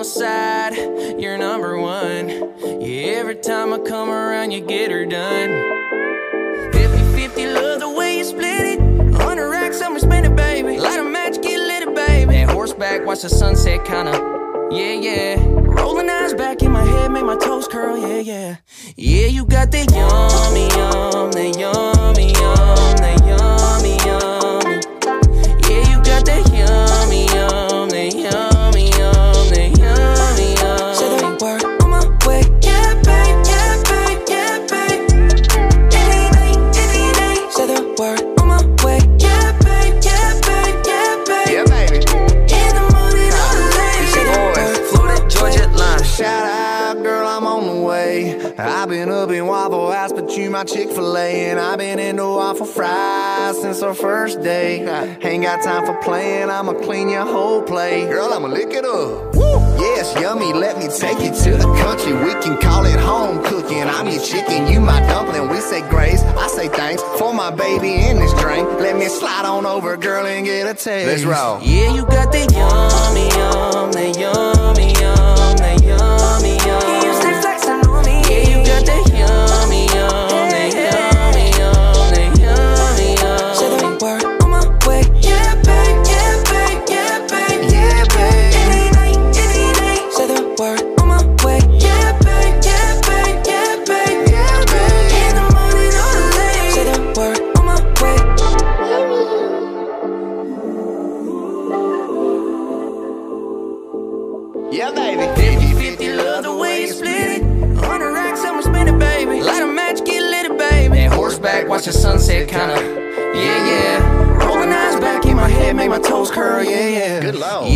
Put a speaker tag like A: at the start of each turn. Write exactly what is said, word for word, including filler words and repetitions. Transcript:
A: side, you're number one. Yeah, every time I come around, you get her done. fifty fifty, love the way you split it. Hundred racks, I'ma spend it, baby. Light a match, get lit, baby. And horseback, watch the sunset, kinda, yeah, yeah. Rolling eyes back in my head, make my toes curl, yeah, yeah. Yeah, you got that yummy, yum, that yummy, yum, that yummy, yummy. Yeah, you got that yummy, yum, that yummy, yum, that yummy, yum. Say the word on my way, yeah, babe, yeah, babe, yeah, babe. Any night, any night. Say the word on my way, yeah, babe, yeah, babe, yeah, babe.
B: Yeah, baby.
A: In the morning or late. Say the word, Florida, Georgia line.
B: Shout out, girl, I'm on the way. I've been up in Waffle House, but you my Chick-fil-A. And I've been into waffle fries since our first day. Ain't got time for playing, I'ma clean your whole plate. Girl, I'ma lick it up. Woo! Yes, yummy, let me take you to the country. We can call it home cooking. I'm your chicken, you my dumpling. We say grace, I say thanks for my baby in this drink. Let me slide on over, girl, and get a taste. Let's roll.
A: Yeah, you got that yummy, yum, that yummy, yum, that yummy, yum. Yeah, you stay flexing on me. Yeah, you got that yummy, yum, that yummy, yum, that yummy, yum. Say the word on my way. Yeah, babe, yeah, babe, yeah, babe,
B: Yeah, babe.
A: any night, any night. Say the word on my way. Yeah, babe, yeah, babe, yeah, babe,
B: Yeah, babe.
A: in the morning or late. Say the word on my way.
B: Yeah, baby.
A: fifty fifty, love the way you split it. Hundred racks, I'ma spend it, baby. Light a match, get lit, baby. And horseback, watch the sunset, kinda, yeah, yeah. Rolling eyes back in my head, make my toes curl, yeah, yeah.
B: Good lord.